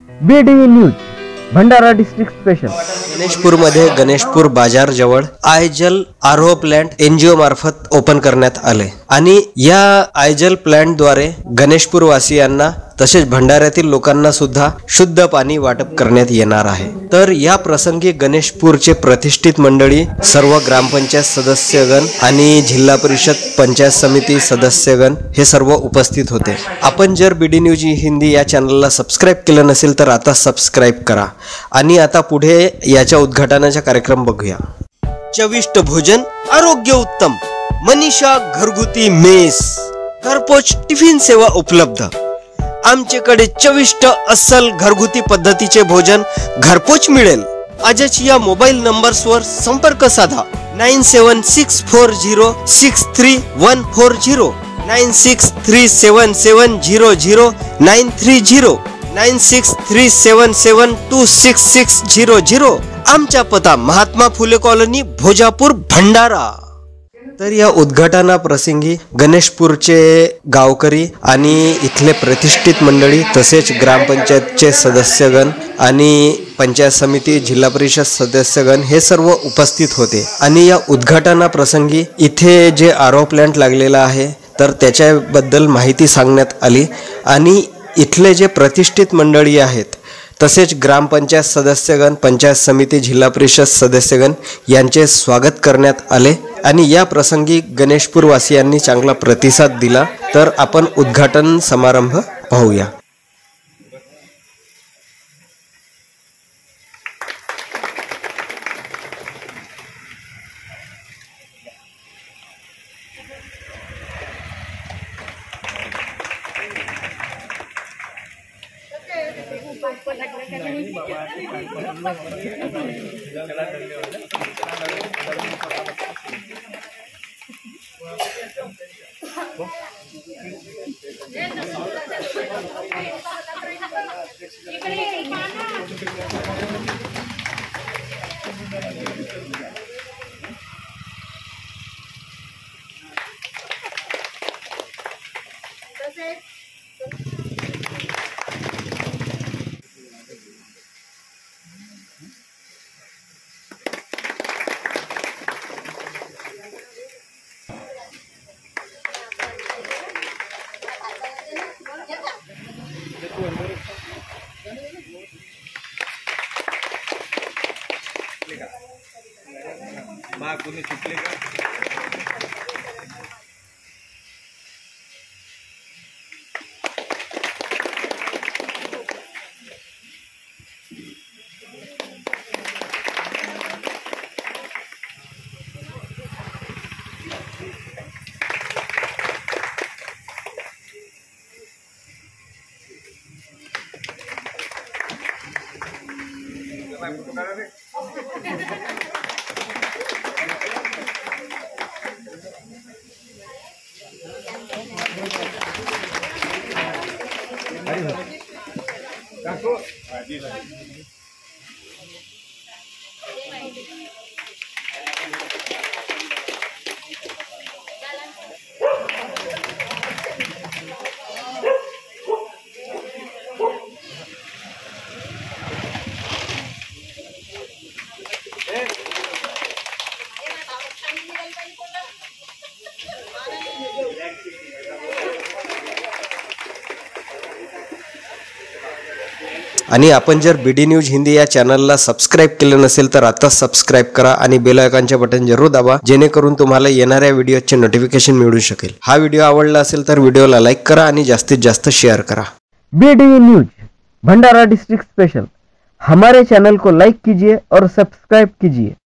BDV news Bhandara district special. Ganeshpur मध्ये गणेशपूर बाजार जवळ आयजल आरओ प्लांट एनजीओ मार्फत ओपन करण्यात आले आणि या आयजल प्लांट द्वारे गणेशपूर वासियांना तसेच भंडाऱ्यातील लोकांना सुद्धा शुद्ध पाणी वाटप करण्यात येणार आहे। तर या प्रसंगी गणेशपूरचे प्रतिष्ठित मंडळी, सर्व ग्रामपंचायत सदस्यगण आणि जिल्हा परिषद पंचायत समिती सदस्यगण हे सर्व उपस्थित होते। आपण जर बीडी न्यूज हिंदी या चॅनलला सबस्क्राइब केलं नसेल तर आता सबस्क्राइब करा आणि आता पुढे याच्या उद्घाटनाचा कार्यक्रम बघूया। चविष्ट भोजन, आरोग्य उत्तम, मनीषा घरगुती मेस, घरपोच टिफिन सेवा उपलब्ध। आमच्याकडे चविष्ट अस्सल घरगुती पद्धतीचे भोजन घरपोच मिळेल। आजच या मोबाईल नंबर्सवर संपर्क साधा 9634063140, 9637700930, 9637726600। आमचा पत्ता महात्मा फुले कॉलनी, भोजापूर, भंडारा। तर या उद्घाटना प्रसंगी गणेशपूरचे गावकरी आणि इथले प्रतिष्ठित मंडळी तसेच ग्रामपंचायतचे सदस्यगण आणि पंचायत समिती जिल्हा परिषद सदस्यगण हे सर्व उपस्थित होते। आणि या उद्घाटना प्रसंगी इथे जे आरओ प्लांट लागलेला आहे तर त्याच्याबद्दल माहिती सांगण्यात आली आणि इथले जे प्रतिष्ठित मंडळी आहेत तसेच ग्रामपंचायत सदस्यगण, पंचायत समिती, जिल्हा परिषद सदस्यगण यांचे स्वागत करण्यात आले आणि या प्रसंगी गणेशपूर वासियांनी चांगला प्रतिसाद दिला। तर आपण उद्घाटन समारंभ पाहूया। आणि आपण जर बीडी न्यूज हिंदी या चॅनलला सबस्क्राइब केलं नसेल तर आता सबस्क्राइब करा आणि बेल आयकॉनचे बटन जरूर दाबा, जेणेकरून तुम्हाला येणाऱ्या व्हिडिओचे नोटिफिकेशन मिळू शकेल। हा व्हिडिओ आवडला असेल तर व्हिडिओला लाईक करा आणि जास्तीत जास्त शेअर करा। BDV news Bhandara district special, हमारे चैनल को लाइक कीजिए और सब्सक्राइब कीजिए।